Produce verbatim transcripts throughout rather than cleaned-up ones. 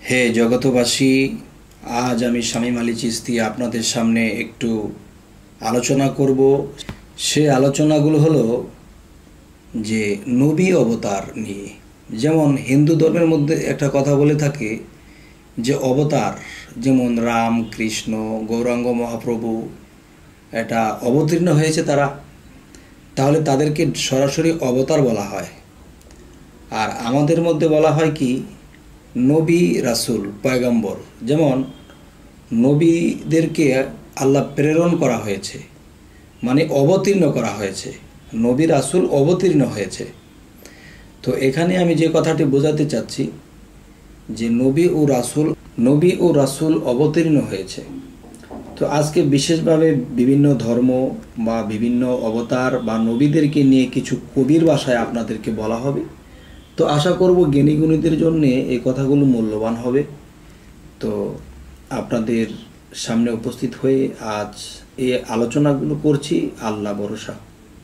হে জগতবাসী, আজ আমি শামিম আলী চিস্তি আপনাদের সামনে একটু আলোচনা করব। সে আলোচনাগুলো হলো যে নবী অবতার নিয়ে। যেমন হিন্দু ধর্মের মধ্যে একটা কথা বলে থাকে যে অবতার, যেমন রাম, কৃষ্ণ, গৌরাঙ্গ মহাপ্রভু এটা অবতীর্ণ হয়েছে তারা, তাহলে তাদেরকে সরাসরি অবতার বলা হয়। আর আমাদের মধ্যে বলা হয় কি নবী, রাসূল, পয়গম্বর। যেমন নবীদেরকে আল্লাহ প্রেরণ করা হয়েছে, মানে অবতীর্ণ করা হয়েছে, নবী রাসূল অবতীর্ণ হয়েছে। তো এখানে আমি যে কথাটি বোঝাতে চাচ্ছি যে নবী ও রাসূল নবী ও রাসূল অবতীর্ণ হয়েছে। তো আজকে বিশেষভাবে বিভিন্ন ধর্ম বা বিভিন্ন অবতার বা নবীদেরকে নিয়ে কিছু কবির ভাষায় আপনাদেরকে বলা হবে। তো আশা করব জ্ঞানী গুণীদের জন্য এই কথাগুলো মূল্যবান হবে। তো আপনাদের সামনে উপস্থিত হয়ে আজ এই আলোচনাগুলো করছি আল্লাহ ভরসা।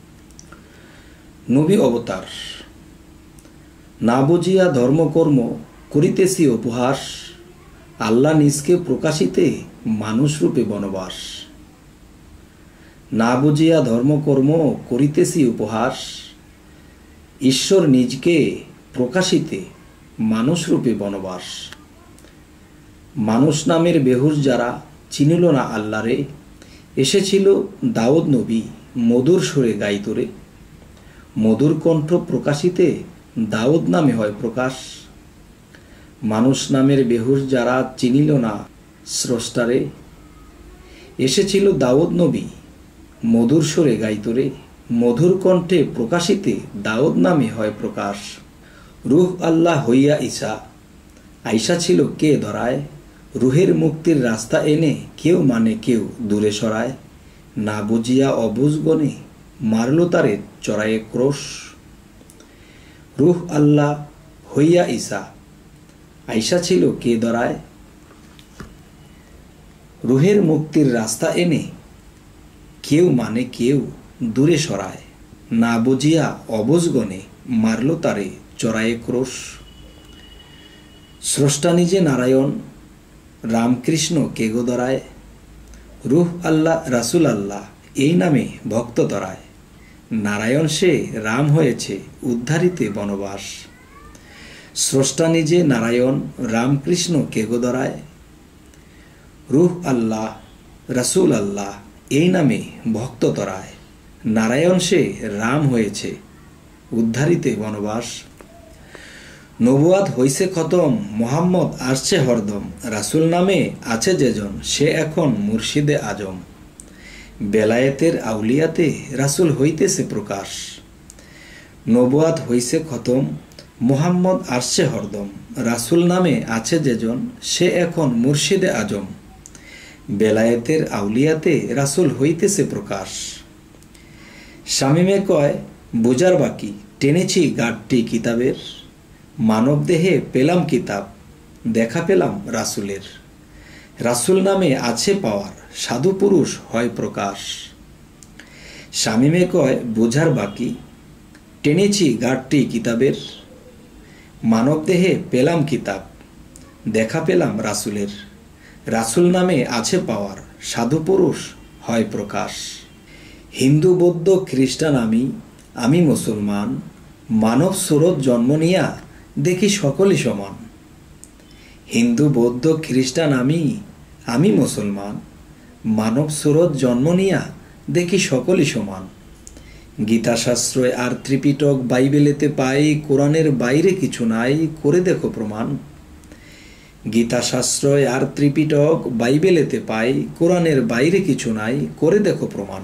নবী অবতার। না বুঝিয়া ধর্মকর্ম করিতেছি উপহাস, আল্লাহ নিজকে প্রকাশিতে মানুষ রূপে বনবাস। না বুঝিয়া ধর্মকর্ম করিতেছি উপহাস, ঈশ্বর নিজকে প্রকাশিতে মানুষ রূপে বনবাস। মানুষ নামের বেহুশ যারা চিনিল না আল্লাহরে, এসেছিল দাউদ নবী মধুর সুরে গাইতরে। মধুর কণ্ঠ প্রকাশিতে দাউদ নামে হয় প্রকাশ। মানুষ নামের বেহুশ যারা চিনিল না স্রষ্টারে, এসেছিল দাউদ নবী মধুর সুরে গাইতরে। মধুর কণ্ঠে প্রকাশিতে দাউদ নামে হয় প্রকাশ। রুহ আল্লাহ হইয়া ঈসা আইসা ছিল কে ধরায়, রুহের মুক্তির রাস্তা এনে কেউ মানে কেউ দূরে সরায়। না বুঝিয়া অবুঝগণে মারল তারে চড়ায়ে ক্রোশ। রুহ আল্লাহ হইয়া ঈসা আইসা ছিল কে ধরায়, রুহের মুক্তির রাস্তা এনে কেউ মানে কেউ দূরে সরায়। না বুঝিয়া অবুঝগণে মারল তারে চড়ায়ে ক্রোশ। স্রষ্টা নিজে নারায়ণ রামকৃষ্ণ কে গো ধরায়, রুহ আল্লাহ রাসূল আল্লাহ এই নামে ভক্ত ধরায়। নারায়ণ সে রাম হয়েছে উদ্ধারিতে বনবাস। স্রষ্টা নিজে নারায়ণ রামকৃষ্ণ কে গো ধরায়, রুহ আল্লাহ রাসূল আল্লাহ এই নামে ভক্ত ধরায়। নারায়ণ সে রাম হয়েছে উদ্ধারিতে বনবাস। নবুয়াত হইছে খতম মুহাম্মদ আসছে হরদম, রাসূল নামে আছে যেজন সে এখন মুর্শিদে আজম। বেলায়েতের আউলিয়াতে রাসূল হইতেছে প্রকাশ। নবুয়াত হইছে খতম মুহাম্মদ আসছে হরদম, রাসূল নামে আছে যেজন সে এখন মুর্শিদে আজম। বেলায়েতের আউলিয়াতে রাসূল হইতেছে প্রকাশ। শামিমে কয় বুঝার বাকি টেনেছি গাঁটটি কিতাবের, মানব দেহে পেলাম কিতাব দেখা পেলাম রাসূলের। রাসূল নামে আছে পাওয়ার সাধু পুরুষ হয় প্রকাশ। শামিমে কয় বুঝার বাকি টেনেছি গাঁটটি কিতাবের, মানব দেহে পেলাম কিতাব দেখা পেলাম রাসূলের। রাসূল নামে আছে পাওয়ার সাধু পুরুষ হয় প্রকাশ। হিন্দু বৌদ্ধ খ্রিস্টান আমি আমি মুসলমান, মানব সুরত জন্ম নিয়া দেখি সকলে সমান। হিন্দু বৌদ্ধ খ্রিস্টান আমি আমি মুসলমান, মানব সুরত জন্ম নিয়া দেখি সকলে সমান। গীতা শাস্ত্রয় আর ত্রিপিটক বাইবেলেতে পাই, কোরআনের বাইরে কিছু নাই করে দেখো প্রমাণ। গীতা শাস্ত্রয় আর ত্রিপিটক বাইবেলেতে পাই, কোরআনের বাইরে কিছু নাই করে দেখো প্রমাণ।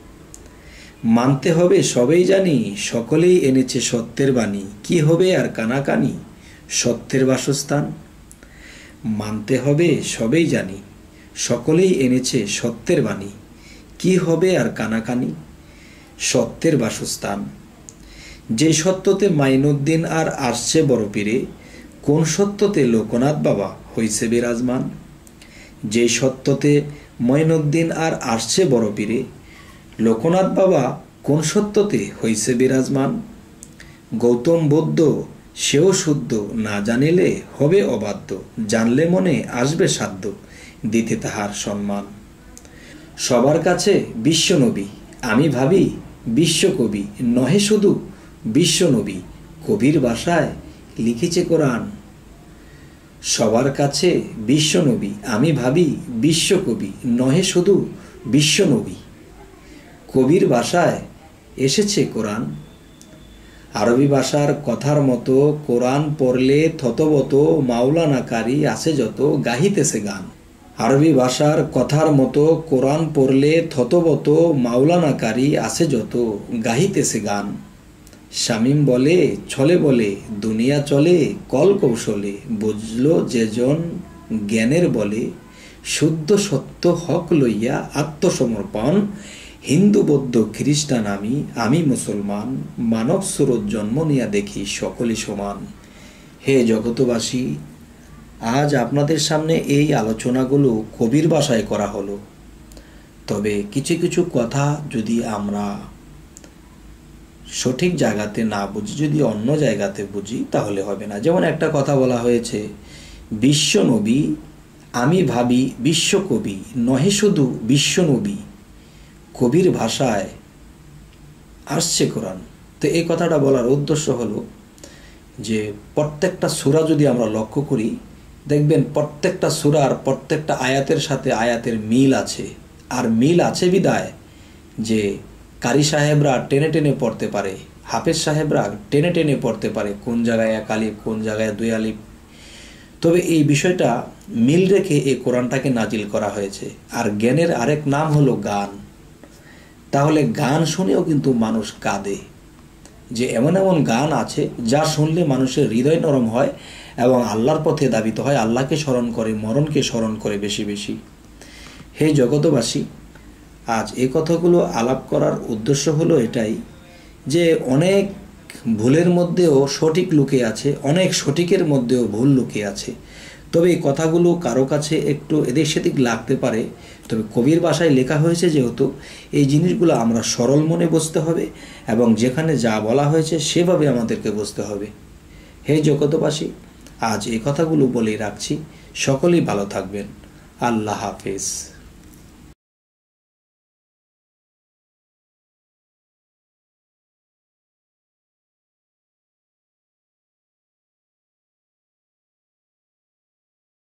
মানতে হবে সবেই জানি সকলেই এনেছে সত্যের বাণী, কি হবে আর কানাকানি সত্যের বাসস্থান। মানতে হবে সবেই জানি সকলেই এনেছে সত্যের বাণী, কি হবে আর কানাকানি সত্যের বাসস্থান। যে সত্যতে মাইনুদ্দিন আর আসছে বড় পীরে, কোন সত্যতে লোকনাথ বাবা হইছে বিরাজমান। যে সত্যতে মঈনুদ্দিন আর আসছে বড় পীরে, লোকনাথ বাবা কোন সত্যতে হইছে বিরাজমান। গৌতম বুদ্ধ সেও শুদ্ধ, না জানিলে হবে অবাধ্য, জানলে মনে আসবে সাধ্য, দিতে তাহার সম্মান। সবার কাছে বিশ্বনবী, আমি ভাবি বিশ্বকবি, নহে শুধু বিশ্বনবী, কবির ভাষায় লিখেছে কোরআন। সবার কাছে বিশ্বনবী, আমি ভাবি বিশ্বকবি, নহে শুধু বিশ্বনবী, কবির ভাষায় এসেছে কোরআন। আরবি ভাষার কথার মতো কোরআন পড়লে থতবত, মাওলানাকারী আছে যত, গাহিতেছে গান। আরবি ভাষার কথার মতো কোরআন পড়লে থতবত, মাওলানাকারী আছে যত, গাহিতেছে গান। শামিম বলে ছলে বলে দুনিয়া চলে কল কৌশলে, বুঝলো যেজন জ্ঞানের বলে, শুদ্ধ সত্য হক লইয়া আত্মসমর্পণ, হিন্দু বৌদ্ধ খ্রিস্টান আমি, আমি মুসলমান, মানব স্রোত জন্ম নিয়া দেখি সকলই সমান। হে জগতবাসী, আজ আপনাদের সামনে এই আলোচনাগুলো কবির ভাষায় করা হলো। তবে কিছু কিছু কথা যদি আমরা সঠিক জায়গাতে না বুঝি, যদি অন্য জায়গাতে বুঝি, তাহলে হবে না। যেমন একটা কথা বলা হয়েছে, বিশ্বনবী, আমি ভাবি বিশ্বকবি, নহে শুধু বিশ্বনবী, কবির ভাষায় আসছে কোরআন। তো এই কথাটা বলার উদ্দেশ্য হলো যে প্রত্যেকটা সূরা যদি আমরা লক্ষ্য করি, দেখবেন প্রত্যেকটা সূরার প্রত্যেকটা আয়াতের সাথে আয়াতের মিল আছে। আর মিল আছে বিদায় যে কারি সাহেবরা টেনে টেনে পড়তে পারে, হাফেজ সাহেবরা টেনে টেনে পড়তে পারে কোন জায়গায় এক আলিফ, কোন জায়গায় দুই আলিফ। তবে এই বিষয়টা মিল রেখে এই কোরআনটাকে নাজিল করা হয়েছে। আর জ্ঞানের আরেক নাম হলো গান। তাহলে গান শুনেও কিন্তু মানুষ কাঁদে, যে এমন এমন গান আছে যা শুনলে মানুষের হৃদয় নরম হয় এবং আল্লাহর পথে দাবিত হয়, আল্লাহকে স্মরণ করে, মরণকে স্মরণ করে বেশি বেশি। হে জগতবাসী, আজ এই কথাগুলো আলাপ করার উদ্দেশ্য হলো এটাই যে অনেক ভুলের মধ্যেও সঠিক লুকিয়ে আছে, অনেক সঠিকের মধ্যেও ভুল লুকিয়ে আছে। তবে এই কথাগুলো কারো কাছে একটু এদিক সেদিক লাগতে পারে, তবে কবির ভাষায় লেখা হয়েছে যেহেতু এই জিনিসগুলো আমরা সরল মনে বুঝতে হবে এবং যেখানে যা বলা হয়েছে সেভাবে আমাদেরকে বুঝতে হবে। হে জগতবাসী, আজ এই কথাগুলো বলেই রাখছি। সকলেই ভালো থাকবেন। আল্লাহ হাফেজ।